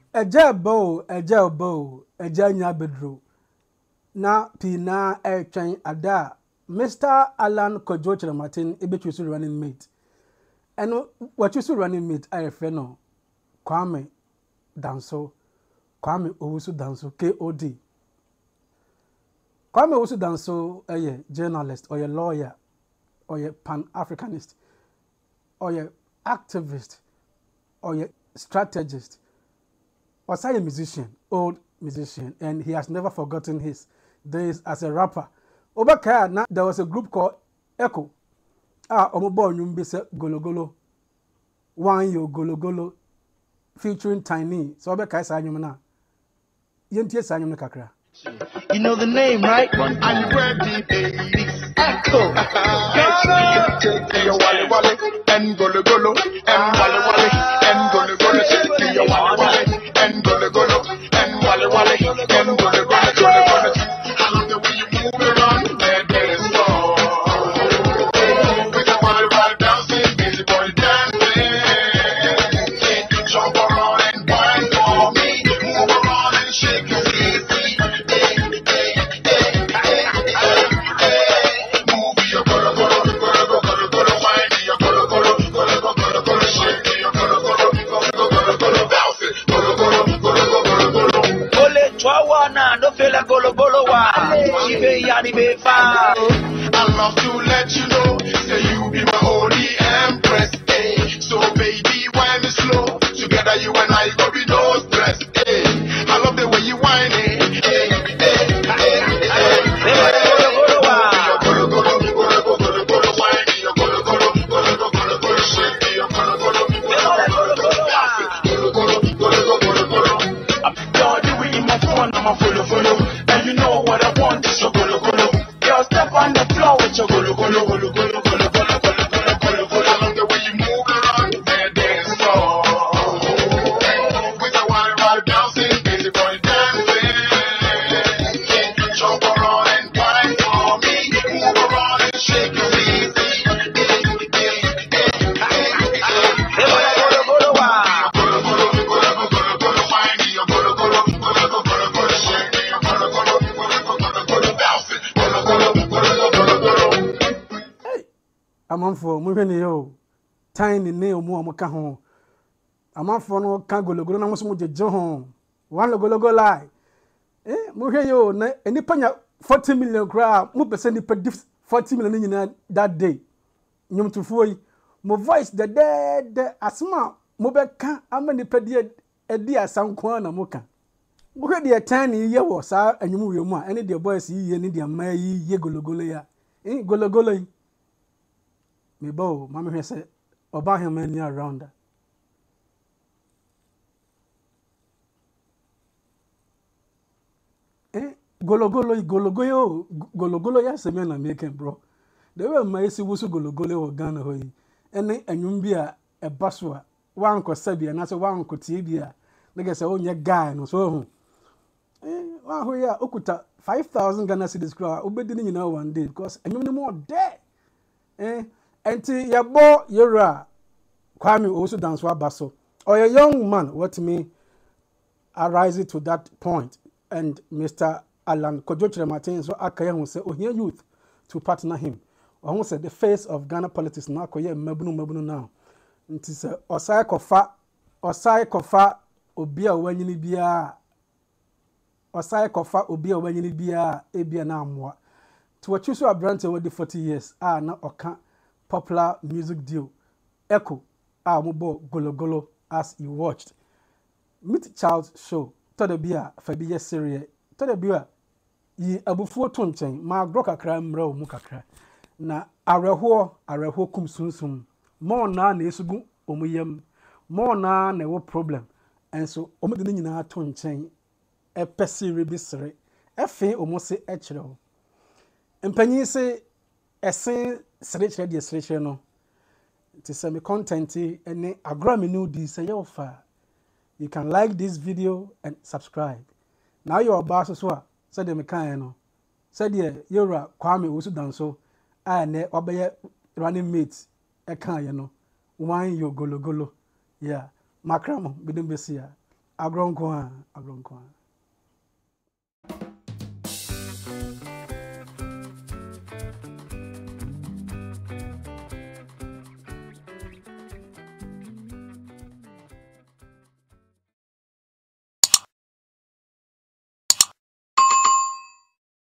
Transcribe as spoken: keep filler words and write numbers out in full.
Eja bow, eja bow, eja nya bedro. Na pina e train ada. Mister Alan Kojo Kyerematen ebechusu running mate. And what you running mate I feno Kwame Danso, Kwame Owusu Danso, K O D. Kwame Owusu Danso a journalist or a lawyer or a pan-Africanist or a activist or a strategist or say a musician, old musician, and he has never forgotten his days as a rapper. Over Kaya, there was a group called Echo. Ah, omobo nyumbi se golo golo. One yo golo golo featuring Tiny. So Oba Kaya sa nyum na. Yentie sa nyum kakra. You know the name, right? I'm ready, baby. Echo. Ghana. Take your wally wally and golo golo and wally wally and golo golo. Take your wally wally and golo golo and wally wally and golo golo golo golo. I love the way you move around, that dance floor. With the body right bouncing, busy boy dancing. Jump around and wine for me, move around and shake your feet. I love to let you know that you be my only empress. Eh. So baby, wine is slow. Together you and I go be no stress. Eh. I love the way you whine. Eh. Eh. Eh. I'm follow, follow, and you know what I want is your golo golo. Girl, step on the floor with your golo golo golo golo golo golo golo golo golo golo. I love the way you move around that dance floor. With the wine right bouncing, busy boy dancing. Jump around and wine for me, move around and shake your feet. Amanfo muhwe ne yo Tiny ne omu amka ho amanfo no ka gologolo na mo so mo jeje ho one gologolo lie eh muhwe yo na enipa nya forty million kra mo pese nipa forty million nyina that day nyum tufuo yi mo voice the dead asma mo be ka ama nipa die edi asanko na mo ka muhwe de Tiny ye wo sa anyum wi mu a ene de boys yi ye ne de ma yi ye gologolo ya eh gologolo yi me bow, mammy said, about him many around her. Eh, gologolo, gologolo, gologolo, yes, a man I'm making, bro. They were my see was gologolo or Ghana, hoy, and then and you be a baswa, one could say, and as a one could see, like I say, oh, your guy, no so. Eh, well, we are Okuta, five thousand Ghana cities crowd, obeying you know one day, because and you no more dead. Eh. Enti yabo yura Kwame Owusu Danso abaso or a young man what me arise to that point and Mister Alan Kojo Kyerematen so akaya hu say ohia youth to partner him or hu say the face of Ghana politics na akoye mabunu mabunu now nti say osai kofa osai kofa obi a wanyini bia osai kofa obi a wanyini bia ebia na amoa to what you so abrante with the forty years ah na oka popular music deal Echo ah mobo golo golo as you watched meet child show to the bia fabiye serie to the bia yi abufuo to nchen ma gro kakra mra o mu kakra na areho areho kum sunsum mo na na esugu omuyam mo na na wo problem enso omudi ni nyina to nchen e pesire bi sere efe omose e kire ho empanyi se ese sere de sere no to say me content and agra me new di say you fa you can like this video and subscribe now your boss so a say de me kan no say de yura Kwame Owusu Danso a na obeye running mate e kan ye no wan yo gologolo yeah makramo bidum besia agronko a agronko a